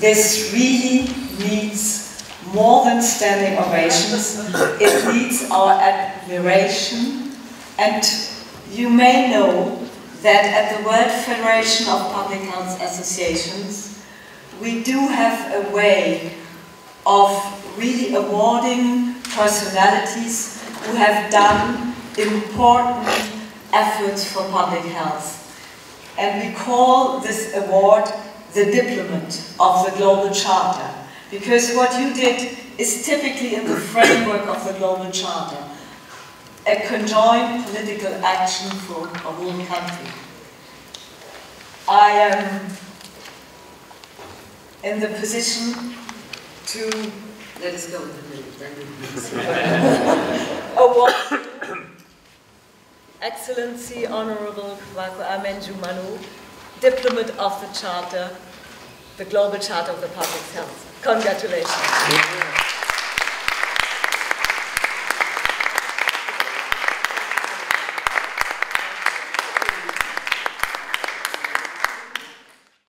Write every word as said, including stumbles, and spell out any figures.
this really needs more than standing ovations. It needs our admiration. And you may know that at the World Federation of Public Health Associations, we do have a way of really awarding personalities who have done important efforts for public health. And we call this award the Diplomat of the Global Charter, because what you did is typically in the framework of the Global Charter, a conjoined political action for a whole country. I am in the position to, let us go in the middle, then we award Excellency Honorable Kwaku Agyemang-Manu, Diplomat of the Charter, the Global Charter of the Public Health. Congratulations.